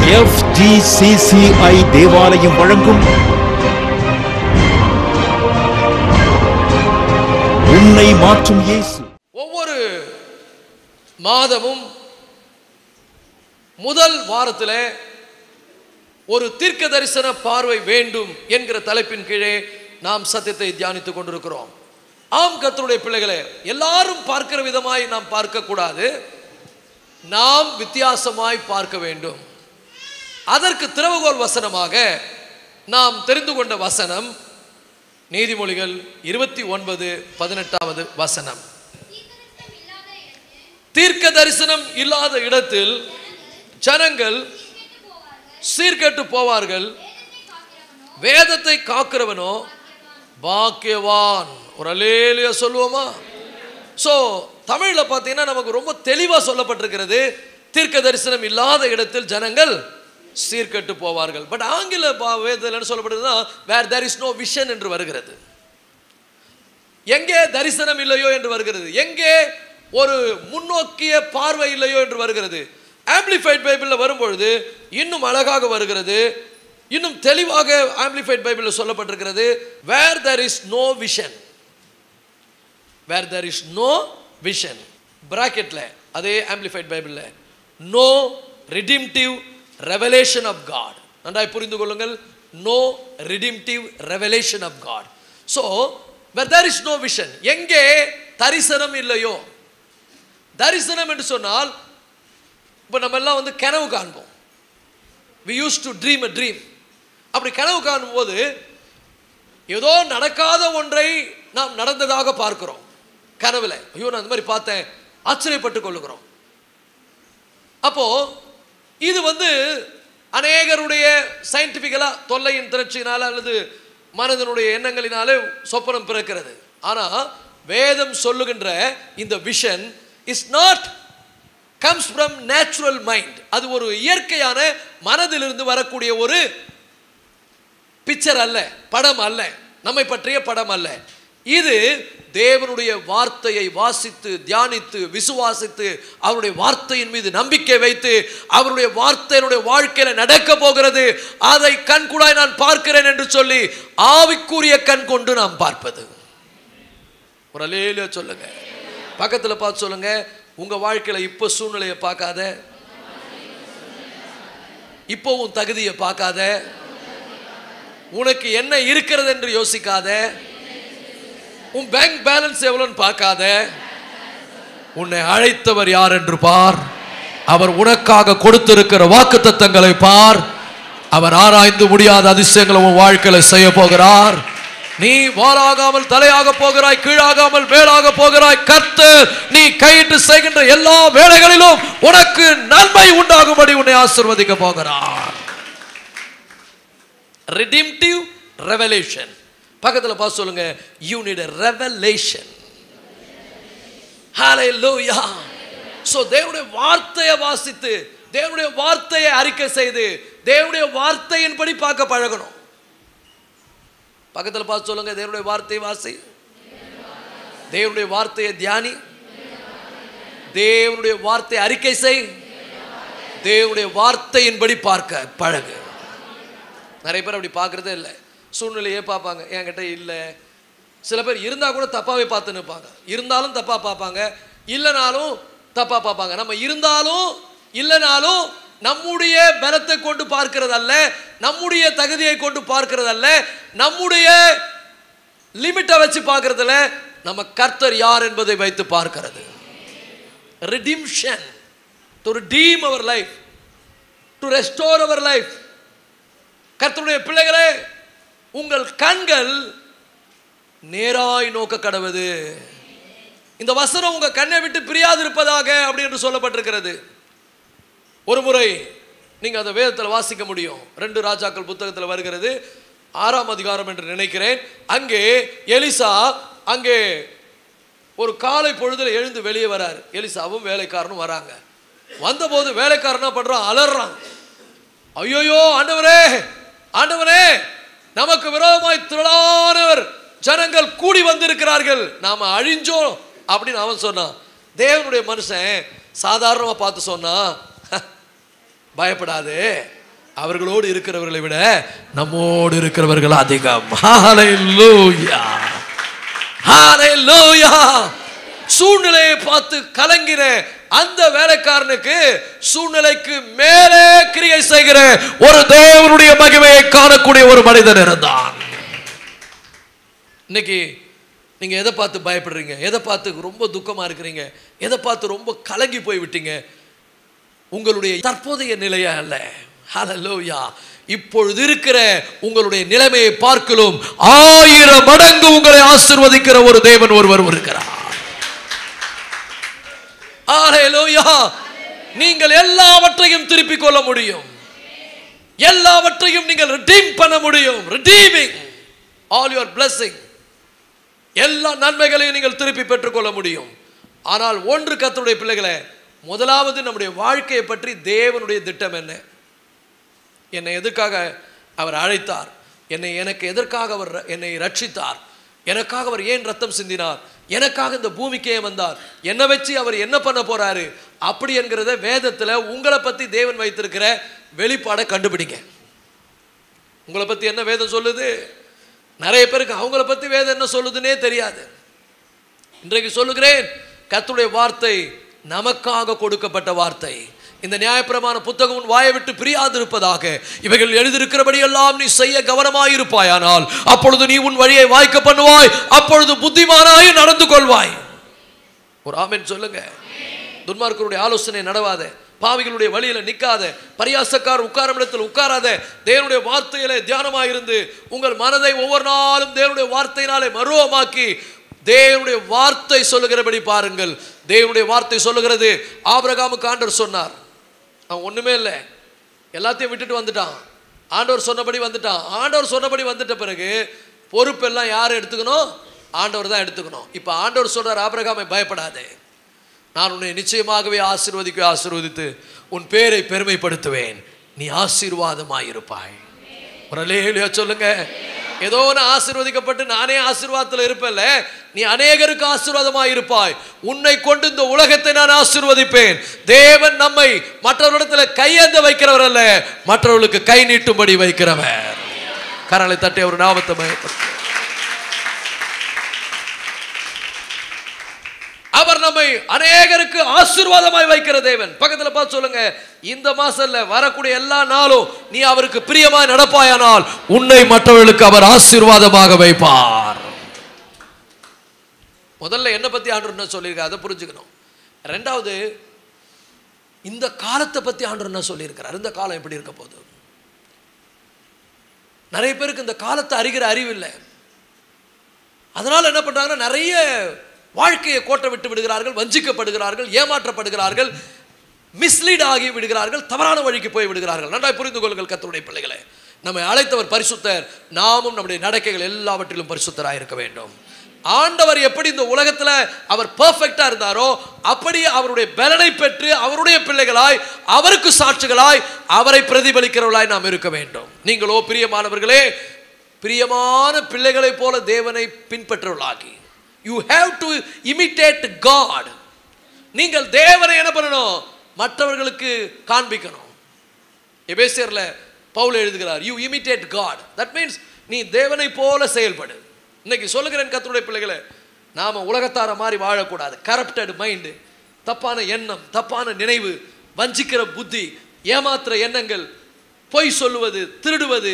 FGCCI தேவாலயம் வழங்கும் உன்னை மாற்றும் இயேசு. ஒவ்வொரு மாதமும் முதல் வாரத்திலே ஒரு தீர்க்க தரிசன பார்வை வேண்டும் என்கிற தலைப்பின் கீழே நாம் சத்தியத்தை தியானித்துக் கொண்டிருக்கிறோம். ஆம் கர்த்தருடைய பிள்ளைகளே, எல்லாரும் பார்க்கிற விதமாய் நாம் பார்க்க கூடாது, நாம் வித்தியாசமாய் பார்க்க வேண்டும். அதற்கு திறவுகோல் வசனமாக நாம் தெரிந்து கொண்ட வசனம் நீதிமொழிகள் 29:18 வசனம். தீர்க்க தரிசனம் இல்லாத இடத்தில் ஜனங்கள் சீர்கெட்டு போவார்கள், வேதத்தை காக்கிறவனோ பாக்கியவான். ஒரு அல்லேலூயா சொல்லுவோமா? ஸோ தமிழ்ல பார்த்தீங்கன்னா நமக்கு ரொம்ப தெளிவாக சொல்லப்பட்டிருக்கிறது, தீர்க்க தரிசனம் இல்லாத இடத்தில் ஜனங்கள் சீர்கெட்டு போவார்கள். பட் ஆங்கில வேதத்தில் என்ன சொல்லப்படுதுன்னா, where there is no vision என்று வருகிறது. எங்கே தரிசனம் இல்லையோ என்று வருகிறது, எங்கே ஒரு முன்னோக்கிய பார்வை இல்லையோ என்று வருகிறது. ஆம்பிளிஃபைட் பைபிளில் வரும்பொழுது இன்னும் அழகாக வருகிறது, இன்னும் தெளிவாக ஆம்பிளிஃபைட் பைபிளில் சொல்லப்பட்டிருக்கிறது, where there is no vision. Where there is no vision பிராக்கெட்ல அதே ஆம்பிளிஃபைட் பைபிளில் no redemptive revelation of God. நன்றாய் புரிந்து கொள்ளுங்கள், no redemptive revelation of God. So where there is no vision, எங்கே தரிசனம் இல்லையோ. தரிசனம் என்று சொன்னால் இப்போ நம்ம எல்லாம் வந்து கனவு காண்போம். we used to dream a dream. அப்படி கனவு காணும் போது ஏதோ நடக்காத ஒன்றை நாம் நடந்ததாக பார்க்கிறோம் கனவுல. ஐயோ நான் அந்த மாதிரி பார்த்தேன், ஆச்சரியப்பட்டு கொள்ளுகிறோம். அப்போ இது வந்து அநேகருடைய சயின்டிபிக்கலா தொல்லையின் திரட்சியினால அல்லது மனதனுடைய எண்ணங்களினாலே சொப்பனம் பிறக்கிறது. ஆனா வேதம் சொல்லுகின்ற இந்த vision is not comes from natural mind. அது ஒரு இயற்கையான மனதிலிருந்து வரக்கூடிய ஒரு பிக்சர் அல்ல, படம் அல்ல, நம்மை பற்றிய படம் அல்ல. இது தேவனுடைய வார்த்தையை வாசித்து தியானித்து விசுவாசித்து அவருடைய வார்த்தையின் மீது நம்பிக்கை வைத்து அவருடைய வார்த்தையினுடைய வாழ்க்கையில நடக்க போகிறது, அதை கண்கூடாய் நான் பார்க்கிறேன் என்று சொல்லி ஆவிக்குரிய கண் கொண்டு நாம் பார்ப்பது. ஒரு அல்லேலூயா சொல்லுங்க. பக்கத்துல பார்த்து சொல்லுங்க, உங்க வாழ்க்கையில இப்ப சூழ்நிலையை பார்க்காத, இப்போ உன் தகுதியை பார்க்காத, உனக்கு என்ன இருக்கிறது என்று யோசிக்காத, உன் பேங்க் பேலன்ஸ் எவ்வளவுன்னு பார்க்காத, உன்னை அழைத்தவர் யார் என்று பார், அவர் உனக்காக கொடுத்திருக்கிற வாக்குத்தத்தங்களை பார், அவர் ஆராய்ந்து முடியாத அதிசயங்களை உன் வாழ்க்கையில செய்ய போகிறார். நீ வாளாகாமல் தலையாக போகிறாய், கீழாகாமல் மேலாக போகிறாய். கர்த்தர் நீ கையிட்டு செய்கின்ற எல்லா வேளைகளிலும் உனக்கு நன்மை உண்டாகும்படி உன்னை ஆசீர்வதிக்க போகிறார். Redemptive revelation. பக்கத்துல பார்த்து சொல்லுங்க, you need a revelation. Hallelujah. So தேவனுடைய வார்த்தையை வாசித்து தேவனுடைய வார்த்தையை அறிக்கை செய்து தேவனுடைய வார்த்தையின்படி பார்க்க பழகணும். பக்கத்துல பார்த்து சொல்லுங்க, தேவனுடைய வார்த்தையை வாசி, தேவனுடைய வார்த்தையை தியானி, தேவனுடைய வார்த்தையை அறிக்கை செய், தேவனுடைய வார்த்தையின்படி பார்க்க பழகு. நிறைய பேர் அப்படி பார்க்கறதே இல்லை, சூழ்நிலையே பார்ப்பாங்க, என்கிட்ட இல்லை. சில பேர் இருந்தால் கூட தப்பாகவே பார்த்து நிற்பாங்க, இருந்தாலும் தப்பாக பார்ப்பாங்க, இல்லைனாலும் தப்பாக பார்ப்பாங்க. நம்ம இருந்தாலும் இல்லைனாலும் நம்முடைய பலத்தை கொண்டு பார்க்கிறது அல்ல, நம்முடைய தகுதியை கொண்டு பார்க்கிறது அல்ல, நம்முடைய லிமிட்டை வச்சு பார்க்கறதுல நம்ம கர்த்தர் யார் என்பதை வைத்து பார்க்கிறது. ரிடீம்ஷன், டு ரிடீம் அவர் லைஃப், டு ரெஸ்டோர் அவர் லைஃப். கர்த்தருடைய பிள்ளைகளே, உங்கள் கண்கள் நேராய் நோக்க கடவுது. இந்த வசனம் உங்க கண்ணை விட்டு பிரியாது இருப்பதாக அப்படி என்று சொல்லப்பட்டிருக்கிறது. ஒரு முறை நீங்க அந்த வேதத்தில் வாசிக்க முடியும். 2 ராஜாக்கள் புத்தகத்தில் வருகிறது, 6ஆம் அதிகாரம் என்று நினைக்கிறேன். அங்கே எலிசா அங்கே ஒரு காலை பொழுதுல எழுந்து வெளியே வராரு. எலிசாவும் வேலைக்காரனும் வராங்க. வந்தபோது வேலைக்காரனா பண்றான், அலறான். ஐயோயோ ஆண்டவரே, ஆண்டவரே, நமக்கு விரோதமாய் திரளானவர் ஜனங்கள் கூடி வந்திருக்கிறார்கள், நாம அழிஞ்சோம் அப்படின்னு அவன் சொன்னான். தேவனுடைய மனுஷன் சாதாரணமா பார்த்து சொன்னா, பயப்படாது, அவர்களோடு இருக்கிறவர்களை விட நம்மோடு இருக்கிறவர்கள் அதிகம். ஹல்லேலூயா, ஹல்லேலூயா. சூழ்நிலையை பார்த்து கலங்கிற அந்த வேலைக்காரனுக்கு சூழ்நிலைக்கு மேலே கிரியை செய்கிற ஒரு தேவனுடைய மகிமையை காணக்கூடிய ஒரு மனிதன் இருந்தான். இன்னைக்கு நீங்க எதை பார்த்து பயப்படுறீங்க? எதை பார்த்து ரொம்ப துக்கமா இருக்கிறீங்க? எதை பார்த்து ரொம்ப கலங்கி போய் விட்டீங்க? உங்களுடைய தற்போதைய நிலையா அல்ல. ஹல்லேலூயா. இப்பொழுது இருக்கிற உங்களுடைய நிலைமையை பார்க்கலும் 1000 மடங்கு உங்களை ஆசீர்வதிக்கிற ஒரு தேவன் ஒருவர் இருக்கிறார். ஹல்லேலூயா. நீங்கள் எல்லாவற்றையும் திருப்பிக் கொள்ள முடியும். எல்லாவற்றையும் நீங்கள் ரிடீம் பண்ண முடியும். Redeeming all your blessing. எல்லா நன்மைகளையும் நீங்கள் திருப்பி பெற்றுக்கொள்ள முடியும். ஆனால் ஒன்று கர்த்தருடைய பிள்ளைகளே, முதலாவது நம்முடைய வாழ்க்கையை பற்றி தேவனுடைய திட்டம் என்ன? என்னை எதற்காக அவர் அழைத்தார்? எனக்கு எதற்காக அவர் என்னை ரட்சித்தார்? எனக்காக அவர் ஏன் ரத்தம் சிந்தினார்? எனக்காக இந்த பூமிக்கே வந்தார்? என்னை வச்சு அவர் என்ன பண்ண போறாரு? அப்படி என்கிறத வேதத்தில் உங்களை பற்றி தேவன் வைத்திருக்கிற வெளிப்பாடை கண்டுபிடிங்க. உங்களை பற்றி என்ன வேதம் சொல்லுது? நிறைய பேருக்கு அவங்கள பற்றி வேதம் என்ன சொல்லுதுன்னே தெரியாது. இன்றைக்கு சொல்லுகிறேன், கர்த்தருடைய வார்த்தை நமக்காக கொடுக்கப்பட்ட வார்த்தை. இந்த நியாயப்பிரமாண புத்தகம் உன் வாயை விட்டு பிரியாதிருப்பதாக இவைகள் எழுதியிருக்கிறபடி எல்லாம் நீ செய்ய கவனமாயிருப்பாயானால் அப்பொழுது நீ உன் வழியை வாய்க்க பண்ணுவாய், அப்பொழுது புத்திமானாய் நடந்து கொள்வாய். ஒரு ஆமென் சொல்லுங்க. துன்மார்க்கருடைய ஆலோசனை நடவாத, பாவிகளுடைய வழியில நிற்காத, பரியாசக்கார் உட்காரும் இடத்தில் உட்காராத, தேவனுடைய வார்த்தையிலே தியானமாயிருந்து உங்கள் மனதை ஒவ்வொரு நாளும் தேவனுடைய வார்த்தையினாலே மருவமாக்கி தேவனுடைய வார்த்தை சொல்லுகிறபடி பாருங்கள். தேவனுடைய வார்த்தை சொல்லுகிறது, ஆபிரகாமுக்கு ஆண்டவர் சொன்னார், அவன் ஒண்ணுமே இல்லை, எல்லாத்தையும் விட்டுட்டு வந்துட்டான். ஆண்டவர் சொன்னபடி வந்துட்டான். ஆண்டவர் சொன்னபடி வந்துட்ட பிறகு பொறுப்பெல்லாம் யார் எடுத்துக்கணும்? ஆண்டவர் தான் எடுத்துக்கணும். இப்போ ஆண்டவர் சொல்றார், ஆபிரகாமை பயப்படாதே, நான் உன்னை நிச்சயமாகவே ஆசீர்வதித்து உன் பேரை பெருமைப்படுத்துவேன், நீ ஆசீர்வாதமாயிருப்பாய். ஒரு அல்லேலூயா சொல்லுங்க. ஏதோ நான் ஆசீர்வதிக்கப்பட்டு நானே ஆசீர்வாதத்தில் இருப்பேன்ல, நீ அநேகருக்கு ஆசீர்வாதமாயிருப்பாய். உன்னை கொண்டு இந்த உலகத்தை நான் ஆசீர்வதிப்பேன். தேவன் நம்மை மற்றவர்களிடத்தில் கையேந்த வைக்கிறவர் அல்ல, மற்றவர்களுக்கு கை நீட்டும்படி வைக்கிறவர். கரங்களை தட்டி ஒரு நாமத்தை பயன்படுத்த அவர் நம்மை அநேகருக்கு ஆசீர்வாதமாய் வைக்கிற தேவன். பக்கத்தில் பார்த்து சொல்லுங்க, இந்த மாசம்ல வரக்கூடிய எல்லா நாளும் நீ அவருக்கு பிரியமாய் நடப்பாயானால் உன்னை மற்றவர்களுக்கு அவர் ஆசீர்வாதமாக வைப்பார். முதல்ல என்ன பத்தி ஆண்டவர் என்ன சொல்லியிருக்கார் அதை புரிஞ்சுக்கணும். ரெண்டாவது, இந்த காலத்தை பத்தி ஆண்டவர் என்ன சொல்லியிருக்கிறார், இந்த காலம் எப்படி இருக்க போகுது. நிறைய பேருக்கு இந்த காலத்தை அறிகிற அறிவு இல்லை. அதனால என்ன பண்றாங்கன்னா, நிறைய வாழ்க்கையை கோட்டை விட்டு விடுகிறார்கள், வஞ்சிக்கப்படுகிறார்கள், ஏமாற்றப்படுகிறார்கள், மிஸ்லீட் ஆகி விடுகிறார்கள், தவறான வழிக்கு போய் விடுகிறார்கள். நன்றாய் புரிந்து கொள்ளுங்கள் கர்த்தருடைய பிள்ளைகளே, நம்மை அழைத்தவர் பரிசுத்தர், நாமும் நம்முடைய நடக்கைகள் எல்லாவற்றிலும் பரிசுத்தராக இருக்க வேண்டும். ஆண்டவர் எப்படி இந்த உலகத்தில் அவர் பெர்ஃபெக்டா இருந்தாரோ அப்படி அவருடைய பலனை பெற்று அவருடைய பிள்ளைகளாய் அவருக்கு சாட்சிகளாய் அவரை பிரதிபலிக்கிறவர்களாய் நாம் இருக்க வேண்டும். நீங்களோ பிரியமானவர்களே, பிரியமான பிள்ளைகளை போல தேவனை பின்பற்றவர்களாகி, you have to imitate God. நீங்கள் தேவனை என்ன பண்ணணும்? மற்றவர்களுக்கு காண்பிக்கணும். எபேசியர்ல பவுல் எழுதுகிறார், you imitate God. that means நீ தேவனை போல செயல்படு. இன்னைக்கு சொல்லுகிறேன் கர்த்தருடைய பிள்ளைகளே, நாம உலகத்தார மாதிரி வாழக்கூடாது. கரப்டட் மைண்டு, தப்பான எண்ணம், தப்பான நினைவு, வஞ்சிக்கிற புத்தி, ஏமாத்துற எண்ணங்கள், பொய் சொல்லுவது, திருடுவது,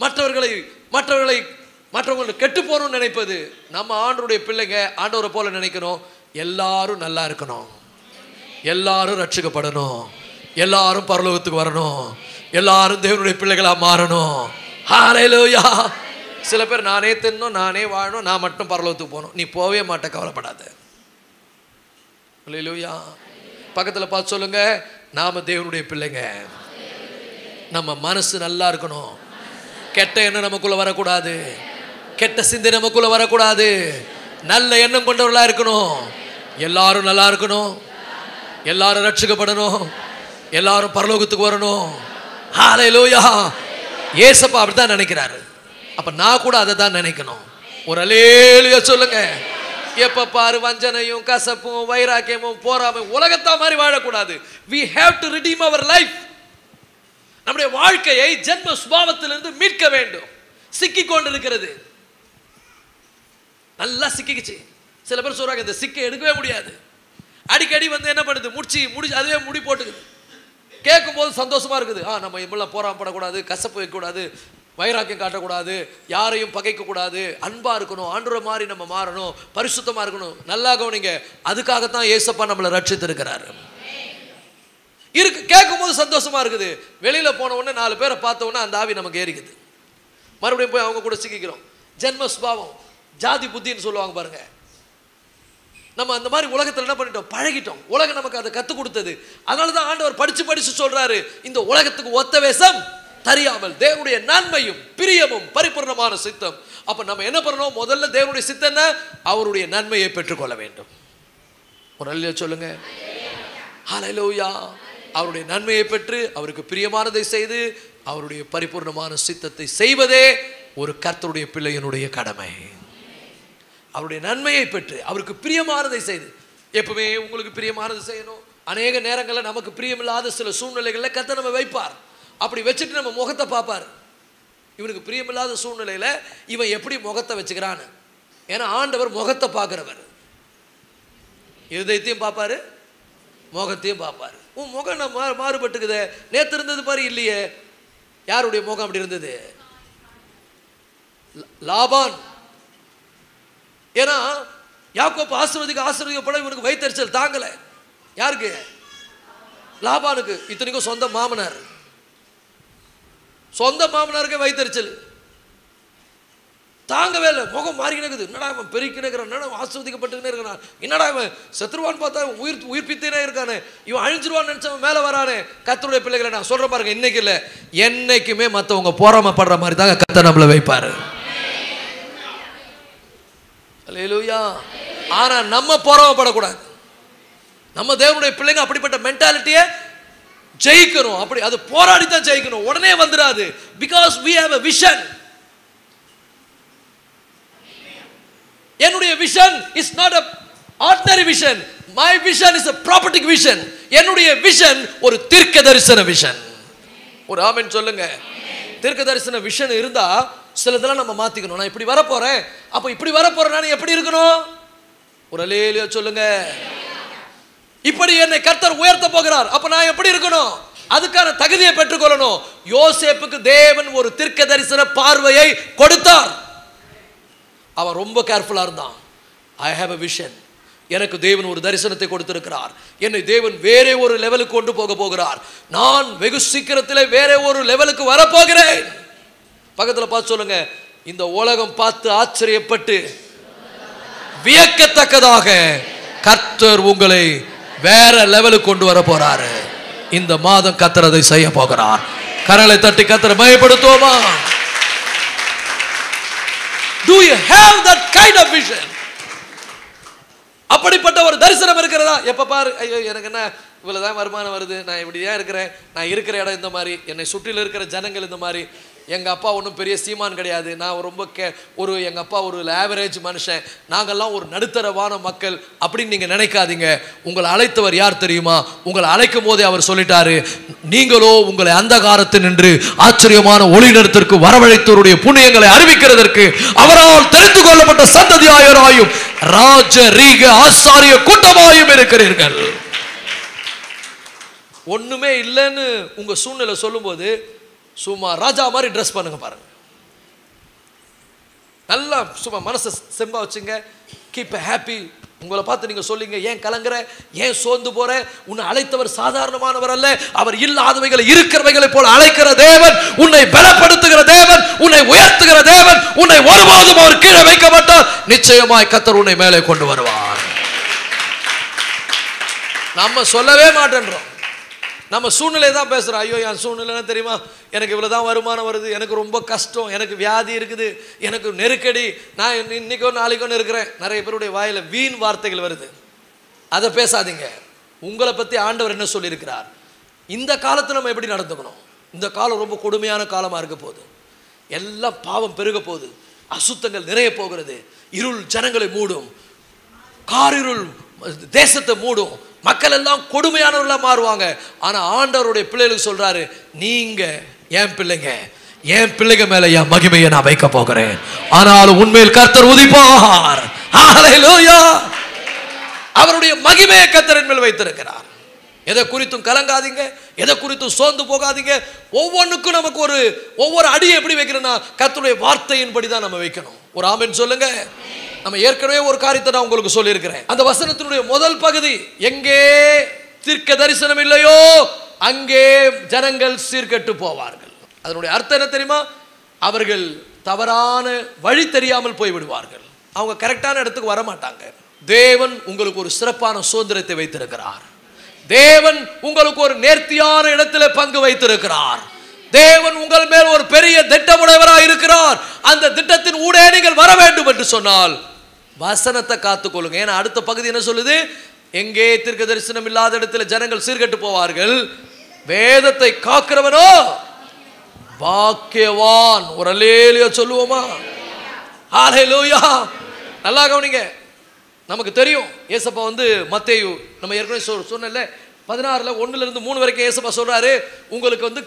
மற்றவர்களை கெட்டு போகணும்னு நினைப்பது. நம்ம ஆண்டவருடைய பிள்ளைங்க ஆண்டவரை போல நினைக்கணும். எல்லாரும் நல்லா இருக்கணும், எல்லாரும் ரட்சிக்கப்படணும், எல்லாரும் பரலோகத்துக்கு வரணும், எல்லாரும் தேவனுடைய பிள்ளைகளா மாறணும். ஹல்லேலூயா. சில பேர் நானே தின்னும், நானே வாழணும், நான் மட்டும் பரலோகத்துக்கு போகணும். நீ போவே மாட்ட, கவலைப்படாத. ஹல்லேலூயா. பக்கத்தில் பார்த்து சொல்லுங்க, நாம தேவனுடைய பிள்ளைங்க, நம்ம மனசு நல்லா இருக்கணும். கெட்ட எண்ணம் நமக்குள்ள வரக்கூடாது, கெட்ட சிந்தை நமக்குள்ள வரக்கூடாது. நல்ல எண்ணம் கொண்டவர்களா இருக்கணும். எல்லாரும் நல்லா இருக்கணும், எல்லாரும் ரட்சிக்கப்படணும், எல்லாரும் பரலோகத்துக்கு வரணும். ஹல்லேலூயா. ஏசப்பா அப்படித்தான் நினைக்கிறாரு. அப்ப நான் கூட அதை தான் நினைக்கணும். ஒரு அல்லேலூயா சொல்லுங்க. எப்ப பாரு வஞ்சனையும் கசப்பும் வைராக்கியமும் போராமையும் உலகத்தா மாதிரி வாழக்கூடாது. we have to redeem our life. நம்முடைய வாழ்க்கையை ஜென்ம சுபாவத்திலிருந்து மீட்க வேண்டும். சிக்கி கொண்டிருக்கிறது, நல்லா சிக்கிக்குச்சு. சில பேர் சொல்றாங்க இந்த சிக்கை எடுக்கவே முடியாது. அடிக்கடி வந்து என்ன பண்ணுது, முடிச்சு அதுவே முடி போட்டுக்குது. கேட்கும் போது சந்தோஷமா இருக்குது. நம்ம இப்பெல்லாம் போராடப்படக்கூடாது, கசப்பு வைக்கக்கூடாது, வைராக்கியம் காட்டக்கூடாது, யாரையும் பகைக்கக்கூடாது, அன்பா இருக்கணும், ஆண்டவரை மாதிரி நம்ம மாறணும், பரிசுத்தமா இருக்கணும். நல்லா கவனிங்க, அதுக்காகத்தான் ஏசப்பா நம்மளை ரட்சித்திருக்கிறாரு. கேட்கும் போது சந்தோஷமா இருக்குது. வெளியில போன உடனே 4 பேரை பார்த்த உடனே அந்த ஆவி நமக்கு ஏறிக்குது. மறுபடியும் போய் அவங்க கூட சிக்கிக்கிறோம். ஜென்ம சுபாவம், ஜாதி புத்தின்னு சொல்லுவாங்க பாருங்க. நம்ம அந்த மாதிரி உலகத்தில் என்ன பண்ணிட்டோம், பழகிட்டோம். உலகம் நமக்கு அதை கற்றுக் கொடுத்தது. அதனால தான் ஆண்டவர் படிச்சு சொல்றாரு, இந்த உலகத்துக்கு ஒத்த வேஷம் தெரியாமல் தேவனுடைய நன்மையும் பிரியமும் பரிபூர்ணமான சித்தம். அப்ப நம்ம என்ன பண்ணணும், முதல்ல தேவனுடைய சித்தம் என்ன, அவருடைய நன்மையை பெற்றுக்கொள்ள வேண்டும். ஒரு அல்லேலூயா சொல்லுங்க. ஹல்லேலூயா. அவருடைய நன்மையை பெற்று அவருக்கு பிரியமானதை செய்து அவருடைய பரிபூர்ணமான சித்தத்தை செய்வதே ஒரு கர்த்தருடைய பிள்ளையினுடைய கடமை. அவருடைய நன்மையை பெற்று அவருக்கு பிரியமானதை செய்து, எப்பவுமே உங்களுக்கு பிரியமானது செய்யணும். அநேக நேரங்களில் நமக்கு பிரியமில்லாத சில சூழ்நிலைகளில் கர்த்தர் நம்ம வைப்பார். அப்படி வச்சுட்டு நம்ம முகத்தை பார்ப்பார். இவனுக்கு பிரியமில்லாத சூழ்நிலையில் இவன் எப்படி முகத்தை வச்சுக்கிறான்னு. ஏன்னா ஆண்டவர் முகத்தை பார்க்கிறவர், இருதயத்தையும் பார்ப்பாரு, முகத்தையும் பார்ப்பாரு. உன் முகம் நான் மாறுபட்டுக்குதே, நேற்று இருந்தது பாரு இல்லையே. யாருடைய முகம் அப்படி இருந்தது? லாபான். ஏன்னா யாக்கோப்பு ஆசீர்வதிக்கப்பட இவனுக்கு வயிற்றெரிச்சல் தாங்கலை. யாருக்கு? லாபானுக்கு. இத்தனைக்கும் சொந்த மாமனார், சொந்த மாமனாருக்கு வயிற்றெரிச்சல் தாங்கவே இல்லை. முகம் மாறிக்கினக்குது. என்னடா இவன் பெருக்கினே இருக்கிறான், என்னடா ஆசீர்வதிக்கப்பட்டுக்கினே இருக்கிறான், என்னடா இவன் செத்துருவான்னு பார்த்தா உயிர்ப்பித்தே இருக்கானே, இவன் அழிஞ்சிருவான்னு நினைச்சவன் மேலே வரானே. கர்த்தருடைய பிள்ளைகளை நான் சொல்ற பாருங்க, இன்னைக்கு இல்லை என்னைக்குமே மற்றவங்க பொறாமைப்படுற மாதிரி தாங்க கர்த்தர் நம்மளை வைப்பாரு. அல்லேலூயா. ஆனா நம்ம பொறாமைப்படக்கூடாது. நம்ம தேவனுடைய பிள்ளைங்க அப்படிப்பட்ட மென்டாலிட்டியை ஜெயிக்கணும். அப்படி அது போராடி தான் ஜெயிக்கணும், உடனே வந்துடாது. Because we have a vision. என்னுடைய vision is not a ordinary vision. my vision is a prophetic vision. என்னுடைய விஷன் ஒரு தீர்க்க தரிசன விஷன். ஒரு ஆமென் சொல்லுங்க. தீர்க்க தரிசன விஷன் இருந்தா சிலதெல்லாம் நம்ம மாத்திக்கணும். நான் இப்படி வரப்போறேன், அப்ப இப்படி வரப்போறேன், நான் எப்படி இருக்கணும்? ஒரு அல்லேலூயா சொல்லுங்க. இப்படி என்னை கர்த்தர் உயர்த்த போகிறார், அப்ப நான் எப்படி இருக்கணும்? அதுக்கான தகுதியை பெற்றுக்கொள்ளணும். யோசேப்புக்கு தேவன் ஒரு தீர்க்க தரிசன பார்வையை கொடுத்தார். அவன் ரொம்ப கேர்ஃபுல்லா இருந்தான். I have a vision. எனக்கு தேவன் ஒரு தரிசனத்தை கொடுத்திருக்கிறார். என்னை தேவன் வேற ஒரு லெவலுக்கு கொண்டு போக போகிறார். நான் வெகு சீக்கிரத்திலே வேற ஒரு லெவலுக்கு வரப்போகிறேன். பக்கத்தில் பார்த்து சொல்லுங்க, இந்த உலகம் பார்த்து ஆச்சரியப்பட்டு வியக்கத்தக்கதாக கர்த்தர் உங்களை வேற லெவலுக்கு கொண்டு வர போறாரு. இந்த மாதம் கர்த்தர் அதை செய்ய போகிறார். கரங்களை தட்டி கர்த்தரை மகிமைப்படுத்துவோமா? Do you have that kind of vision? அப்படிப்பட்ட ஒரு தரிசனம் இருக்கிறதா? எப்ப பாரு ஐயோ எனக்கு என்ன இவ்வளவுதான் வருமானம் வருது, நான் இப்படிதான் இருக்கிறேன், நான் இருக்கிற இடம் இந்த மாதிரி, என்னை சுற்றில இருக்கிற ஜனங்கள் இந்த மாதிரி, எங்கள் அப்பா ஒன்றும் பெரிய சீமான் கிடையாது, நான் ரொம்ப எங்கள் அப்பா ஒரு ஆவரேஜ் மனுஷன், நாங்கள்லாம் ஒரு நடுத்தரவான மக்கள் அப்படின்னு நீங்கள் நினைக்காதீங்க. உங்களை அழைத்தவர் யார் தெரியுமா? உங்களை அழைக்கும் போதே அவர் சொல்லிட்டாரு, நீங்களோ உங்களை அந்தகாரத்தில் நின்று ஆச்சரியமான ஒளிநடத்திற்கு வரவழைத்தவருடைய புண்ணியங்களை அறிவிக்கிறதற்கு அவரால் தெரிந்து கொள்ளப்பட்ட சந்ததியாயராயும் ராஜ ரீக ஆசாரிய கூட்டமாயும் இருக்கிறீர்கள். ஒண்ணுமே இல்லைன்னு உங்க சூழ்நிலை சொல்லும்போது சும்மா ராஜா மாதிரி ட்ரெஸ் பண்ணுங்க பாருங்க. நல்லா சும்மா மனசை செம்பா வச்சுங்க. Keep happy. உங்களை பார்த்து நீங்க சொல்லிங்க, ஏன் கலங்குற, ஏன் சோர்ந்து போற? உன்னை அழைத்தவர் சாதாரணமானவர் அல்ல. அவர் இல்லாதவைகளை இருக்கிறவைகளை போல அழைக்கிற தேவன், உன்னை பலப்படுத்துகிற தேவன், உன்னை உயர்த்துகிற தேவன். உன்னை ஒருபோதும் அவர் கீழே வைக்க மாட்டார். நிச்சயமாய் கர்த்தர் உன்னை மேலே கொண்டு வருவார். நம்ம சொல்லவே மாட்டேன்றோம். நம்ம சூழ்நிலை தான் பேசுகிறோம். ஐயோ என் சூழ்நிலை தெரியுமா, எனக்கு இவ்வளோ தான் வருமானம் வருது, எனக்கு ரொம்ப கஷ்டம், எனக்கு வியாதி இருக்குது, எனக்கு நெருக்கடி, நான் இன்னைக்கோ நாளைக்கோ இருக்கிறேன். நிறைய பேருடைய வாயில் வீண் வார்த்தைகள் வருது. அதை பேசாதீங்க. உங்களை பற்றி ஆண்டவர் என்ன சொல்லியிருக்கிறார்? இந்த காலத்தில் நம்ம எப்படி நடந்துக்கணும்? இந்த காலம் ரொம்ப கொடுமையான காலமாக இருக்க போகுது. எல்லாம் பாவம் பெருக போகுது, அசுத்தங்கள் நிறைய போகிறது, இருள் ஜனங்களை மூடும், காரிருள் தேசத்தை மூடும், மக்கள் எல்லாம் கொடுமையானவர்களா மாறுவாங்க. ஆனா ஆண்டவருடைய பிள்ளைகளுக்கு சொல்றாரு, நீங்க என் பிள்ளைங்க, என் பிள்ளைங்க மேல என் மகிமையை நான் வைக்க போகிறேன், ஆனாலும் உண்மையில் கர்த்தர் உதிப்பார். ஹல்லேலூயா. அவருடைய மகிமையை கர்த்தரின் மேல் வைத்திருக்கிறார். எதை குறித்தும் கலங்காதீங்க, எதை குறித்தும் சோர்ந்து போகாதீங்க. ஒவ்வொன்றுக்கும் நமக்கு ஒவ்வொரு அடியை எப்படி வைக்கிறோம்னா கர்த்தருடைய வார்த்தையின்படி தான் நம்ம வைக்கணும். ஒரு ஆமென் சொல்லுங்க. நம்ம ஏற்கனவே ஒரு காரியத்தை நான் உங்களுக்கு சொல்லியிருக்கிறேன். அந்த வசனத்தினுடைய முதல் பகுதி, எங்கே தீர்க்க தரிசனம் இல்லையோ அங்கே ஜனங்கள் சீர்கெட்டு போவார்கள். அதனுடைய அர்த்தம் என்ன தெரியுமா? அவர்கள் தவறான வழி தெரியாமல் போய்விடுவார்கள். அவங்க கரெக்டான இடத்துக்கு வர மாட்டாங்க. தேவன் உங்களுக்கு ஒரு சிறப்பான சுதந்திரத்தை வைத்திருக்கிறார். தேவன் உங்களுக்கு ஒரு நேர்த்தியான இடத்துல பங்கு வைத்திருக்கிறார். தேவன் உங்கள் மேல் ஒரு பெரிய திட்டமுடையவராக இருக்கிறார். அந்த திட்டத்தின் ஊடே நீங்கள் வர வேண்டும் என்று சொன்னால் வசனத்தை காத்துக்கொள்ளுங்க. ஏன்னா அடுத்த பகுதி என்ன சொல்லுது? எங்கே தீர்க்க தரிசனம் இல்லாத இடத்துல ஜனங்கள் சீர்கெட்டு போவார்கள், வேதத்தை காக்கிறவனோ பாக்கியவான். ஒரு அல்லேலூயா சொல்லுவோமா? ஹல்லேலூயா. நல்லா கவனிங்க. நமக்கு தெரியும் ஏசப்பா மத்தேயு, நம்ம ஏற்கனவே சொன்னல 16:1-3 வரைக்கும் ஏசப்பா சொல்றாரு, உங்களுக்கு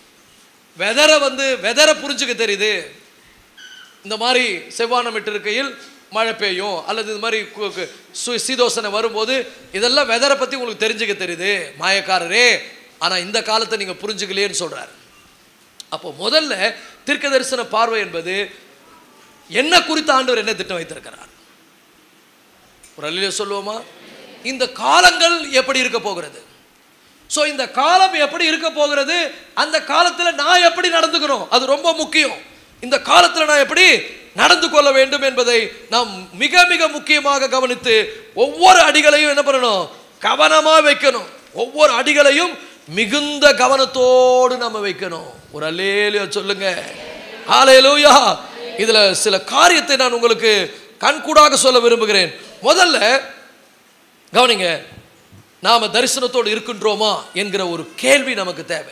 வெதரை புரிஞ்சுக்க தெரியுது. இந்த மாதிரி செவ்வானம் விட்டு இருக்கையில் மழை பெய்யும், அல்லது இது மாதிரி சீதோசனை வரும்போது இதெல்லாம் வெதரை பற்றி உங்களுக்கு தெரிஞ்சுக்க தெரியுது மாயக்காரரே, ஆனால் இந்த காலத்தை நீங்கள் புரிஞ்சுக்கலையேன்னு சொல்கிறார். அப்போ முதல்ல தீர்க்க தரிசன பார்வை என்பது என்ன குறித்த ஆண்டவர் என்ன திட்டம் வைத்திருக்கிறார். ஒரு அல்லேலூயா சொல்லுவோமா? இந்த காலங்கள் எப்படி இருக்க போகிறது? ஸோ இந்த காலம் எப்படி இருக்க போகிறது, அந்த காலத்தில் நான் எப்படி நடந்துக்கணும், அது ரொம்ப முக்கியம். இந்த காலத்தில் நான் எப்படி நடந்து கொள்ள வேண்டும் என்பதை நாம் மிக மிக முக்கியமாக கவனித்து ஒவ்வொரு அடிகளையும் என்ன பண்ணணும்? கவனமாக வைக்கணும். ஒவ்வொரு அடிகளையும் மிகுந்த கவனத்தோடு நம்ம வைக்கணும். ஒரு அல்லேலூயா சொல்லுங்க. ஹல்லேலூயா. இதுல சில காரியத்தை நான் உங்களுக்கு கண்கூடாக சொல்ல விரும்புகிறேன். முதல்ல கவனிங்க, நாம தரிசனத்தோடு இருக்கின்றோமா என்கிற ஒரு கேள்வி நமக்கு தேவை.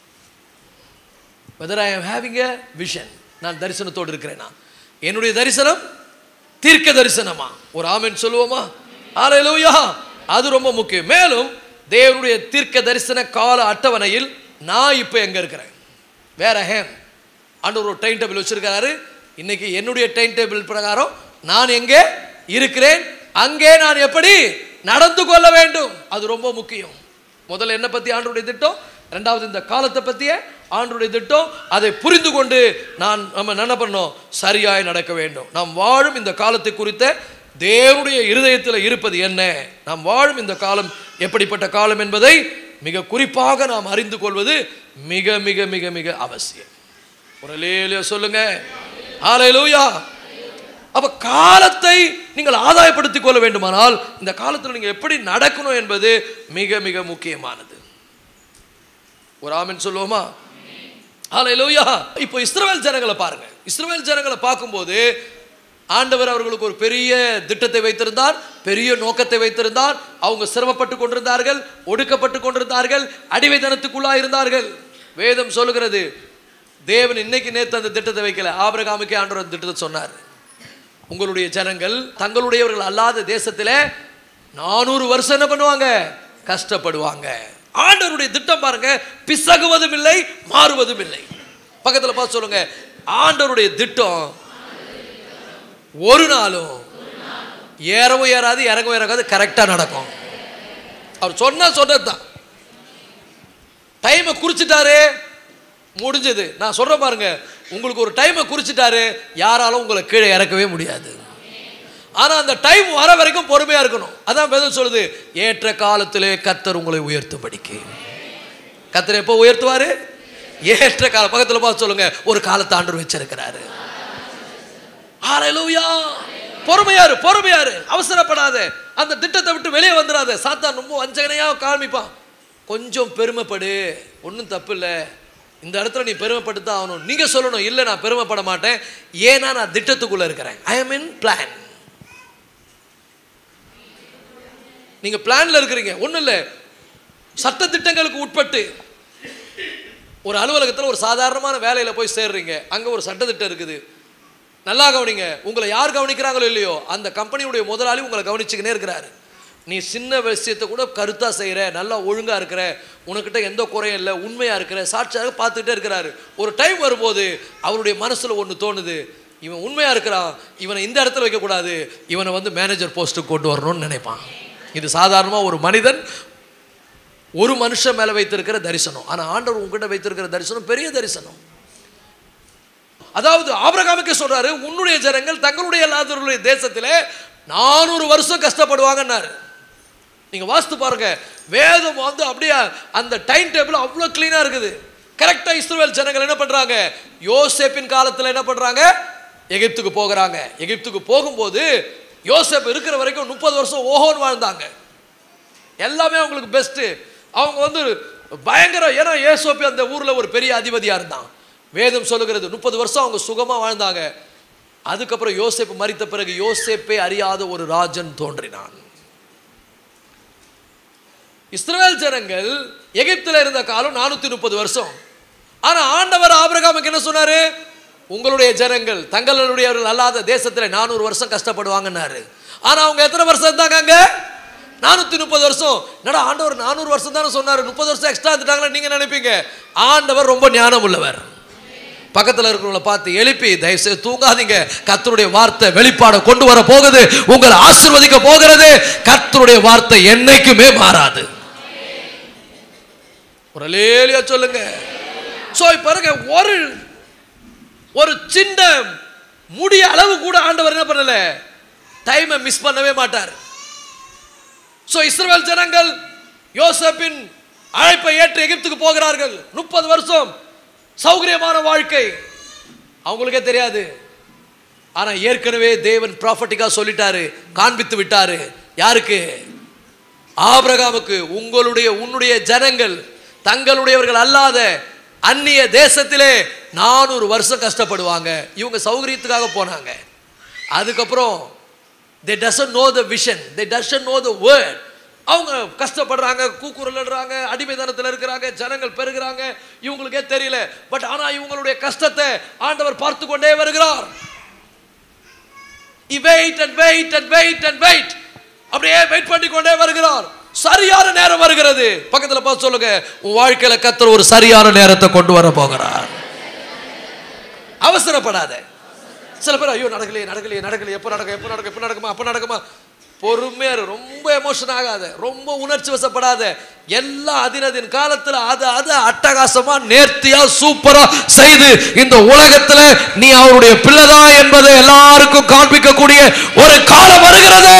whether I am having a vision, நான் தரிசனத்தோடு இருக்கிறேனா, என்னுடைய தரிசனம் தீர்க்க தரிசனமா? ஒரு ஆமென் சொல்லுவோமா? ஹல்லேலூயா. அது ரொம்ப முக்கியம். மேலும் தேவனுடைய தீர்க்க தரிசன கால அட்டவணையில் நான் இப்போ எங்க இருக்கிறேன், வேற ஹேம் ஆண்டவர் ஒரு டைம் டேபிள் வச்சிருக்கிறாரு. இன்னைக்கு என்னுடைய டைம் டேபிள் பிரகாரம் நான் எங்கே இருக்கிறேன், அங்கே நான் எப்படி நடந்து கொள்ள வேண்டும், அது ரொம்ப முக்கியம். முதல்ல என்ன பத்தி ஆண்டவருடைய திட்டம், இரண்டாவது இந்த காலத்தை பற்றிய ஆண்டவருடைய திட்டம். அதை புரிந்து கொண்டு நம்ம என்ன பண்ணணும், சரியாய் நடக்க வேண்டும். நாம் வாழும் இந்த காலத்தை குறித்த தேவனுடைய இருதயத்தில் இருப்பது என்ன, நாம் வாழும் இந்த காலம் எப்படிப்பட்ட காலம் என்பதை மிக குறிப்பாக நாம் அறிந்து கொள்வது மிக மிக மிக மிக அவசியம். ஒரு அல்லேலூயா சொல்லுங்க. ஹல்லேலூயா. அப்ப காலத்தை நீங்கள் ஆதாயப்படுத்திக் கொள்ள வேண்டுமானால் இந்த காலத்தில் நீங்க எப்படி நடக்கணும் என்பது மிக மிக முக்கியமானது. ஒரு ஆமென் சொல்லுவோமா? ஹல்லேலூயா. இப்போ இஸ்ரவேல் ஜனங்களை பாருங்க. இஸ்ரவேல் ஜனங்களை பார்க்கும்போது ஆண்டவர் அவர்களுக்கு ஒரு பெரிய திட்டத்தை வைத்திருந்தார், பெரிய நோக்கத்தை வைத்திருந்தார். அவங்க சிரமப்பட்டு கொண்டிருந்தார்கள், ஒடுக்கப்பட்டு கொண்டிருந்தார்கள், அடிமைத்தனத்துக்குள்ளா இருந்தார்கள். வேதம் சொல்லுகிறது, தேவன் இன்னைக்கு நேற்று அந்த திட்டத்தை வைக்கல, ஆபிரகாமுக்கே ஆண்டவர் அந்த திட்டத்தை சொன்னார். உங்களுடைய ஜனங்கள் தங்களுடையவர்கள் அல்லாத தேசத்தில் 400 வருஷம் என்ன பண்ணுவாங்க, கஷ்டப்படுவாங்க. ஆண்டவருடைய திட்டம் பாருங்க, பிசகுவதும் இல்லை, மாறுவதும் இல்லை. பக்கத்தில் பார்த்து சொல்லுங்க, ஆண்டவருடைய திட்டம் ஒரு நாளும் ஏறவும் ஏறாது, இறங்கவும் இறங்காது, கரெக்டா நடக்கும். அவர் சொன்னதுதான். டைமை குறிச்சிட்டாரு, முடிஞ்சது. நான் சொல்றேன் பாருங்க, உங்களுக்கு ஒரு டைமை குறிச்சிட்டாரு, யாராலும் உங்களை கீழே இறக்கவே முடியாது. ஆனா அந்த டைம் வர வரைக்கும் பொறுமையா இருக்கணும். அதான் வேதம் சொல்லுது, ஏற்ற காலத்திலே கர்த்தர் உங்களை உயர்த்தும்படிக்கு. கர்த்தர் எப்போ உயர்த்துவாரு? ஏற்ற காலம். பக்கத்தில் பார்த்து சொல்லுங்க, ஒரு காலத்தை ஆண்டவர் வச்சிருக்கிறாரு. ஹல்லேலூயா. பொறுமையாரு, பொறுமையாரு, அவசரப்படாத, அந்த திட்டத்தை விட்டு வெளியே வந்துடாத. சாத்தான் ரொம்ப வஞ்சகனையா காமிப்பான். கொஞ்சம் பெருமைப்படு, ஒன்றும் தப்பு இல்லை, இந்த இடத்துல நீ பெருமைப்பட்டுதான் ஆகணும். நீங்க சொல்லணும், இல்லை நான் பெருமைப்பட மாட்டேன், ஏன்னா நான் திட்டத்துக்குள்ள இருக்கிறேன். I am in plan. நீங்க பிளான்ல இருக்கிறீங்க. ஒன்றும் இல்லை, சட்ட திட்டங்களுக்கு உட்பட்டு ஒரு அலுவலகத்தில் ஒரு சாதாரணமான வேலையில் போய் சேர்றீங்க. அங்கே ஒரு சட்டத்திட்டம் இருக்குது. நல்லா கவனிங்க, உங்களை யார் கவனிக்கிறாங்களோ இல்லையோ, அந்த கம்பெனியுடைய முதலாளி உங்களை கவனிச்சுக்கினே இருக்கிறாரு. நீ சின்ன விஷயத்தை கூட கருத்தாக செய்கிற, நல்லா ஒழுங்காக இருக்கிற, உனக்கிட்ட எந்த குறையும் இல்லை, உண்மையாக இருக்கிற, சாட்சியாக பார்த்துக்கிட்டே இருக்கிறாரு. ஒரு டைம் வரும்போது அவருடைய மனசில் ஒன்று தோணுது, இவன் உண்மையாக இருக்கிறான், இவனை இந்த இடத்துல வைக்கக்கூடாது, இவனை வந்து மேனேஜர் போஸ்ட்டுக்கு கொண்டு வரணும்னு நினைப்பான். இது சாதாரணமாக ஒரு மனிதன் ஒரு மனுஷன் மேலே வைத்திருக்கிற தரிசனம். ஆனால் ஆண்டவர் உங்ககிட்ட வைத்திருக்கிற தரிசனம் பெரிய தரிசனம். அதாவது ஆபிரகாமுக்கு சொல்றாரு, உன்னுடைய ஜனங்கள் தங்களுடைய அல்லாதவர்களுடைய தேசத்திலே 400 வருஷம் கஷ்டப்படுவாங்கன்னாரு. நீங்க வாஸ்து பாருங்க, வேதம் வந்து அப்படியே அந்த டைம் டேபிள் அவ்வளோ கிளீனா இருக்குது. கரெக்டா இஸ்ரவேல் ஜனங்கள் என்ன பண்றாங்க, யோசேப்பின் காலத்தில் என்ன பண்றாங்க, எகிப்துக்கு போகிறாங்க. எகிப்துக்கு போகும்போது யோசேப் இருக்கிற வரைக்கும் 30 வருஷம் ஓஹோன்னு வாழ்ந்தாங்க. எல்லாமே அவங்களுக்கு பெஸ்ட். அவங்க வந்து பயங்கர, ஏன்னா யோசேப்பு அந்த ஊர்ல ஒரு பெரிய அதிபதியா இருந்தான். வேதம் சொல்லுகிறது 30 வருஷம் அவங்க சுகமா வாழ்ந்தாங்க. அதுக்கப்புறம் யோசேப்பு மரித்த பிறகு யோசேப்பே அறியாத ஒரு ராஜன் தோன்றினான். இஸ்ரவேல் ஜனங்கள் எகிப்தில் இருந்த காலம் 430 வருஷம். ஆனா ஆண்டவர் ஆபிரகாமுக்கு என்ன சொன்னாரு, உங்களுடைய ஜனங்கள் தங்களுடையவர்கள் அல்லாத தேசத்தில் 400 வருஷம் கஷ்டப்படுவாங்கன்னாரு. ஆனா அவங்க எத்தனை வருஷம் இருந்தாங்க அங்க, 430 வருஷம். என்னடா ஆண்டவர் 400 வருஷம் தானே சொன்னாரு, 30 வருஷம் எக்ஸ்ட்ரா இருந்துட்டாங்களா நீங்க நினைப்பீங்க. ஆண்டவர் ரொம்ப ஞானம் உள்ளவர். பக்கத்தில் இருக்கிறவங்களை பார்த்து எழுப்பி, தயவுசெய்து தூங்காதீங்க, கர்த்தருடைய வார்த்தை வெளிப்பாட கொண்டு வர போகுது, உங்களை ஆசீர்வதிக்க போகிறது. கர்த்தருடைய வார்த்தை என்னைக்குமே மாறாது. ஒரு அல்லேலூயா சொல்லுங்க. சோ பாருங்க, ஒரு சின்ன முடிய அளவு கூட ஆண்டவர் என்ன பண்ணல, டைமை மிஸ் பண்ணவே மாட்டார். சோ இஸ்ரவேல் ஜனங்கள் யோசேப்பின் அழைப்பை ஏற்று எகிப்துக்கு போகிறார்கள். 30 வருஷம் சௌகரியமான வாழ்க்கை அவங்களுக்கே தெரியாது. ஆனா ஏற்கனவே தேவன் ப்ராஃபட்டிக்கா சொல்லிட்டாரு, காண்பித்து விட்டாரு. யாருக்கு, ஆபிரகாமுக்கு, உன்னுடைய ஜனங்கள் தங்களுடையவர்கள் அல்லாத அந்நிய தேசத்திலே 400 வருஷம் கஷ்டப்படுவாங்க. இவங்க சௌகரியத்துக்காக போனாங்க. அதுக்கப்புறம் they doesn't know the vision, they doesn't know the word. அவங்க கஷ்டப்படுறாங்க, கூக்குரல்றாங்க, அடிமைத்தனத்தில் இருக்கிறாங்க, ஜனங்கள் பெருகிறாங்க, இவங்களுக்கே தெரியல. பட் ஆனா இவங்களுடைய கஷ்டத்தை ஆண்டவர் பார்த்து கொண்டே வருகிறார். He wait and wait and wait and wait, அப்படியே வெயிட் பண்ணி கொண்டே வருகிறார். சரியான நேரம் வருகிறது. பக்கத்தில் பார்த்து சொல்லுங்க, உன் வாழ்க்கையில கர்த்தர் ஒரு சரியான நேரத்தை கொண்டு வர போகிறார். அவசரப்படாத. சில பேர் ஐயோ நடக்கலையே, எப்போ நடக்குமா, அப்போ நடக்குமா. பொறுமையா, ரொம்ப எமோஷன் ஆகாத, ரொம்ப உணர்ச்சி வசப்படாத. எல்லா அதினதின் காலத்துல அது அட்டகாசமா நேர்த்தியா சூப்பரா செய்து இந்த உலகத்துல நீ அவருடைய பிள்ளைதான் என்பதை எல்லாருக்கும் காண்பிக்கக்கூடிய ஒரு காலம் வருகிறது.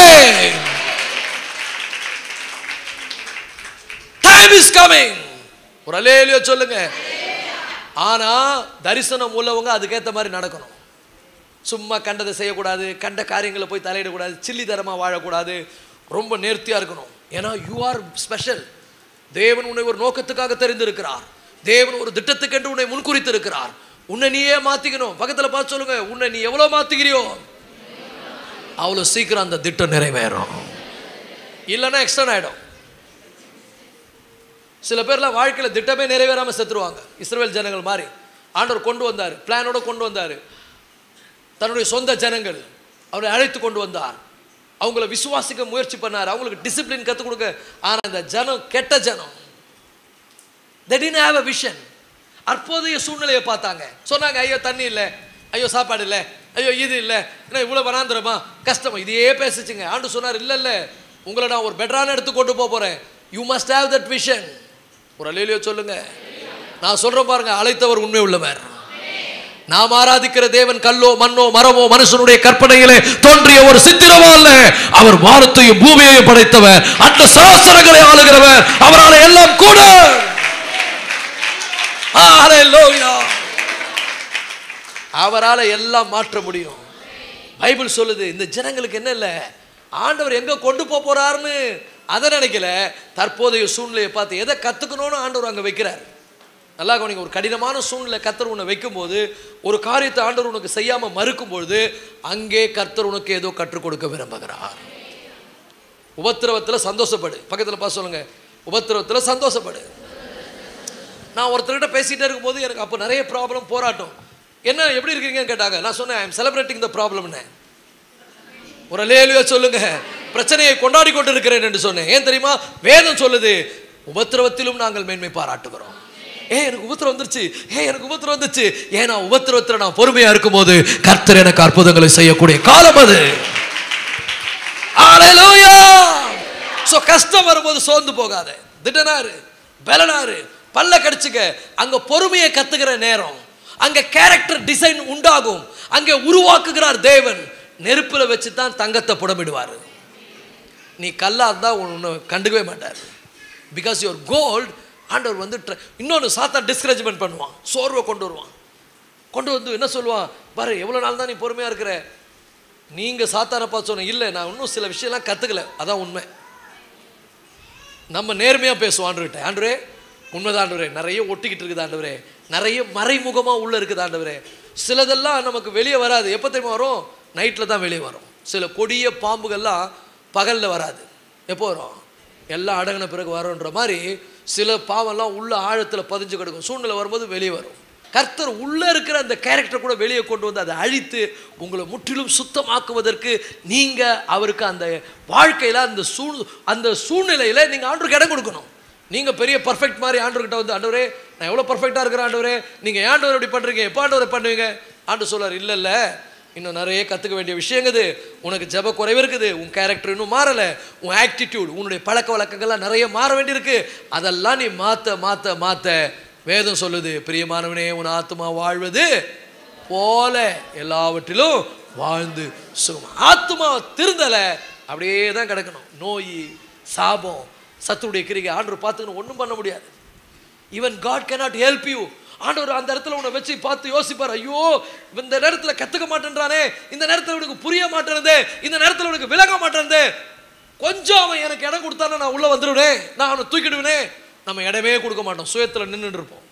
Time is coming. ஒரு அல்லேலூயா சொல்லுங்க. ஆனா தரிசனம் உள்ளவங்க அதுக்கேற்ற மாதிரி நடக்கணும். சும்மா கண்டதை செய்யக்கூடாது, கண்ட காரியங்களை போய் தலையிடக்கூடாது, சில்லி தரமாக வாழக்கூடாது, ரொம்ப நேர்த்தியாக இருக்கணும். ஏன்னா யூ ஆர் ஸ்பெஷல். தேவன் உன்னை ஒரு நோக்கத்துக்காக தெரிந்திருக்கிறார். தேவன் ஒரு திட்டத்துக்கென்று உன்னை முன்குறித்து இருக்கிறார். உன்னை நீயே மாற்றிக்கணும். பக்கத்தில் பார்த்து சொல்லுங்க, உன்னை நீ எவ்வளோ மாற்றிக்கிறியோ அவ்வளோ சீக்கிரம் அந்த திட்டம் நிறைவேறும். இல்லைன்னா எக்ஸ்டன் ஆகிடும். சில பேர்லாம் வாழ்க்கையில் திட்டமே நிறைவேறாமல் செத்துருவாங்க. இஸ்ரவேல் ஜனங்கள் மாதிரி ஆண்டவர் கொண்டு வந்தார், பிளானோட கொண்டு வந்தார். தன்னுடைய சொந்த ஜனங்கள் அவரை அழைத்து கொண்டு வந்தார். அவங்கள விசுவாசிக்க முயற்சி பண்ணார், அவங்களுக்கு டிசிப்ளின் கற்றுக் கொடுக்க. ஆனால் இந்த ஜனம் கெட்ட ஜனம். they didn't have a vision. அப்போதைய சூழ்நிலையை பார்த்தாங்க, சொன்னாங்க ஐயோ தண்ணி இல்லை, ஐயோ சாப்பாடு இல்லை, ஐயோ இது இல்லை, ஏன்னா இவ்வளோ வனாந்திரமா கஷ்டமா, இதையே பேசிச்சுங்க. ஆண்டு சொன்னார், இல்லை உங்களை நான் ஒரு பெட்டரான எடுத்து கொண்டு போகிறேன். You must have that vision. ஒரு அல்லேலூயா சொல்லுங்க. நான் சொல்றேன் பாருங்க, அழைத்தவர் உண்மை உள்ளவர். நாம் ஆராதிக்கிற தேவன் கல்லோ மண்ணோ மரமோ மனுஷனுடைய கற்பனையிலே தோன்றிய ஒரு சித்திரமோ அல்ல. அவர் வானத்தையும் பூமியையும் படைத்தவர், அந்த சராசரங்களை ஆளுகிறவர். அவரால் எல்லாம் கூட. ஹalleluya. அவரால் எல்லாம் மாற்ற முடியும். பைபிள் சொல்லுது, இந்த ஜனங்களுக்கு என்ன இல்லை, ஆண்டவர் எங்க கொண்டு போறாருன்னு அதை நினைக்கல. தற்போதைய சூழ்நிலையை பார்த்து எதை கத்துக்கணும்னு ஆண்டவர் அங்க வைக்கிறார். நல்லா கவனிங்க. ஒரு கடினமான சூழ்நிலை கர்த்தர் உன்னை வைக்கும்போது, ஒரு காரியத்தை ஆண்டவர் உனக்கு செய்யாமல் மறுக்கும்பொழுது, அங்கே கர்த்தர் உனக்கு ஏதோ கற்றுக் கொடுக்க விரும்புகிறார். உபத்திரவத்தில் சந்தோஷப்படு. பக்கத்தில் பார்த்து சொல்லுங்க, உபத்திரவத்தில் சந்தோஷப்படு. நான் ஒருத்தர்கிட்ட பேசிகிட்டே இருக்கும்போது எனக்கு அப்போ நிறைய ப்ராப்ளம், போராட்டம். என்ன எப்படி இருக்கீங்கன்னு கேட்டாங்க. நான் சொன்னேன், ஐ எம் செலிப்ரேட்டிங் த ப்ராப்ளம்னு. ஒரு அல்லேலூயா சொல்லுங்க. பிரச்சனையை கொண்டாடி கொண்டிருக்கிறேன் என்று சொன்னேன். ஏன் தெரியுமா? வேதம் சொல்லுது, உபத்திரவத்திலும் நாங்கள் மேன்மை பாராட்டுகிறோம். எனக்கு உபத்திரம் வந்துருச்சு, எனக்கு உபத்திரம் வந்துச்சு. ஏன்னா உபத்திரவத்தில் நான் பொறுமையா இருக்கும் போது கர்த்தர் எனக்கு அற்புதங்களை செய்யக்கூடிய காலம் அது. ஹல்லேலூயா. சோ கஷ்டம் வரும்போது சோர்ந்து போகாத, திடனாரு, பலனாரு, பல்ல கடிச்சுக்க. அங்க பொறுமையை கத்துக்கிற நேரம், அங்க கேரக்டர் டிசைன் உண்டாகும். அங்க உருவாக்குகிறார் தேவன். நெருப்புல வச்சு தான் தங்கத்தை புடமிடுவார். நீ கல்லா இருந்தா உன்னை கண்டுக்கவே மாட்டார். Because you're cold. ஆண்டவர் வந்து இன்னொன்று சாத்தான் டிஸ்கரேஜ்மெண்ட் பண்ணுவான், சோர்வை கொண்டு வருவான். கொண்டு வந்து என்ன சொல்லுவான், பாரு எவ்வளோ நாள் தான் நீ பொறுமையாக இருக்கிற. நீங்கள் சாத்தானை பார்த்து சொன்ன, இல்லை நான் இன்னும் சில விஷயம்லாம் கற்றுக்கல. அதான் உண்மை. நம்ம நேர்மையாக பேசுவோம் ஆண்டவர்கிட்ட. ஆண்டவரே உண்மைதான் ஆண்டவரே, நிறைய ஒட்டிக்கிட்டு இருக்குது ஆண்டவரே, நிறைய மறைமுகமாக உள்ளே இருக்குது ஆண்டவரே. சிலதெல்லாம் நமக்கு வெளியே வராது. எப்போ தெரியுமா வரும்? நைட்டில் தான் வெளியே வரும். சில கொடிய பாம்புகள்லாம் பகலில் வராது. எப்போ வரும்? எல்லாம் அடங்கின பிறகு வரும்ன்ற மாதிரி சில பாவம்லாம் உள்ள ஆழத்தில் பதிஞ்சு கிடக்கும். சூழ்நிலை வரும்போது வெளியே வரும். கர்த்தர் உள்ளே இருக்கிற அந்த கேரக்டர் கூட வெளியே கொண்டு வந்து அதை அழித்து உங்களை முற்றிலும் சுத்தமாக்குவதற்கு நீங்கள் அவருக்கு அந்த வாழ்க்கையில் அந்த சூழ்நிலையில் நீங்கள் ஆண்டவருக்கு இடம் கொடுக்கணும். நீங்கள் பெரிய பர்ஃபெக்ட் மாதிரி ஆண்டவர்கிட்ட வந்து, ஆண்டவரே நான் எவ்வளோ பர்ஃபெக்டாக இருக்கிறேன் ஆண்டவரே, நீங்கள் ஏன் ஆண்டவர் இப்படி பண்ணுறீங்க, எப்போ ஆண்டவரை பண்ணுவீங்க? ஆண்டவர் சொல்றார், இல்லை இன்னும் நிறைய கற்றுக்க வேண்டிய விஷயங்குது, உனக்கு ஜெப குறைவு இருக்குது, உன் கேரக்டர் இன்னும் மாறலை, உன் ஆக்டிடியூட், உன்னுடைய பழக்க வழக்கங்கள்லாம் நிறைய மாற வேண்டியிருக்கு. அதெல்லாம் நீ மாற்ற வேதம் சொல்லுது, பிரியமானவனே உன் ஆத்மா வாழ்வது போல எல்லாவற்றிலும் வாழ்ந்து சுகம். ஆத்மா திருந்தலை, அப்படியே தான் கிடக்கணும். நோய், சாபம், சத்துருடைய கிரிகை ஆண்டவர் பார்த்துக்கணும், ஒன்றும் பண்ண முடியாது. Even God cannot help you. ஆண்டவர் அந்த இடத்துல உன்னை வச்சு பார்த்து யோசிப்பார், ஐயோ இந்த நேரத்தில் கற்றுக்க மாட்டேன்றானே, இந்த நேரத்தில் உனக்கு புரிய மாட்டேனே, இந்த நேரத்தில் உனக்கு விலக மாட்டேனே, கொஞ்சம் அவன் எனக்கு இடம் கொடுத்தானே நான் உள்ளே வந்துடுவேன், நான் அவனை தூக்கிடுவேனே. நம்ம இடமே கொடுக்க மாட்டோம், சுயத்தில் நின்றுட்டு இருப்போம்.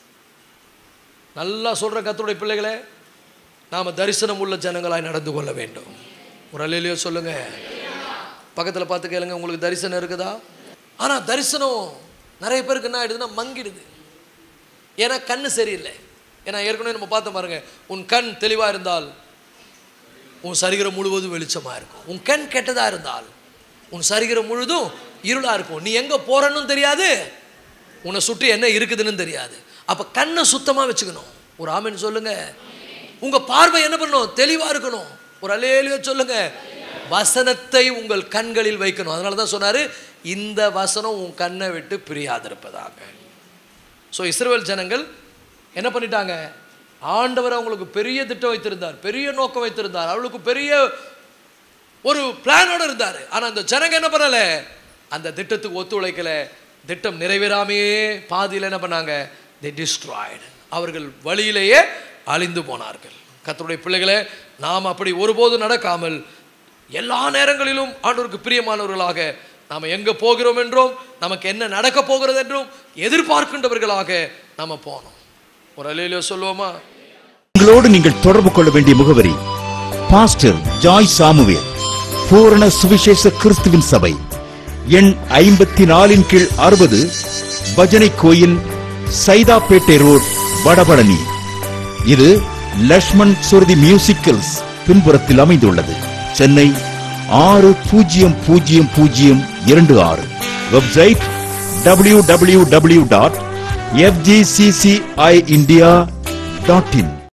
நல்லா சொல்கிற கர்த்தருடைய பிள்ளைகளே, நாம் தரிசனம் உள்ள ஜனங்களாய் நடந்து கொள்ள வேண்டும். ஒரு அல்லேலூயா சொல்லுங்க. பக்கத்தில் பார்த்து கேளுங்க, உங்களுக்கு தரிசனம் இருக்குதா? ஆனால் தரிசனம் நிறைய பேருக்கு என்ன ஆகிடுதுன்னா மங்கிடுது. ஏன்னா கண்ணு சரியில்லை. ஏன்னா ஏற்கனவே நம்ம பார்த்த பாருங்க, உன் கண் தெளிவாக இருந்தால் உன் சரீரம் முழுவதும் வெளிச்சமாக இருக்கும். உன் கண் கெட்டதாக இருந்தால் உன் சரீரம் முழுதும் இருளாக இருக்கும். நீ எங்கே போறன்னு தெரியாது, உன்னை சுற்றி என்ன இருக்குதுன்னு தெரியாது. அப்போ கண்ணை சுத்தமாக வச்சுக்கணும். ஒரு ஆமென் சொல்லுங்க. உங்கள் பார்வை என்ன பண்ணணும்? தெளிவாக இருக்கணும். ஒரு அல்லேலூயா சொல்லுங்க. வசனத்தை உங்கள் கண்களில் வைக்கணும். அதனால தான் சொன்னார், இந்த வசனம் உன் கண்ணை விட்டு பிரியாதிருப்பதாக. ஸோ இஸ்ரவேல் ஜனங்கள் என்ன பண்ணிட்டாங்க? ஆண்டவர் அவங்களுக்கு பெரிய திட்டம் வைத்திருந்தார், பெரிய நோக்கம் வைத்திருந்தார், அவளுக்கு பெரிய ஒரு பிளானோடு இருந்தார். ஆனால் அந்த ஜனங்க என்ன பண்ணலை? அந்த திட்டத்துக்கு ஒத்துழைக்கலை. திட்டம் நிறைவேறாமையே பாதியில் என்ன பண்ணாங்க? they destroyed. அவர்கள் வழியிலேயே அழிந்து போனார்கள். கர்த்தருடைய பிள்ளைகளே, நாம் அப்படி ஒருபோதும் நடக்காமல் எல்லா நேரங்களிலும் ஆண்டவருக்கு பிரியமானவர்களாக நாம் எங்கே போகிறோம் என்றும் நமக்கு என்ன நடக்க போகிறது என்றும் எதிர்பார்க்கின்றவர்களாக நாம் போனோம். ஒரு அல்லேலூயா சொல்லுவோமா? உங்களோடு நீங்கள் தொடர்பு கொள்ள வேண்டிய முகவரி: பாஸ்டர் ஜாய் சாமுவேல், பூரண சுவிசேஷ கிறிஸ்துவின் சபை, எண் 54/60, பஜனை கோயில், சைதாப்பேட்டை ரோட், வடபழனி. இது லக்ஷ்மண் சுருதி மியூசிக்கல்ஸ் பின்புறத்தில் அமைந்துள்ளது. சென்னை 600026. Website www.fgcciindia.in.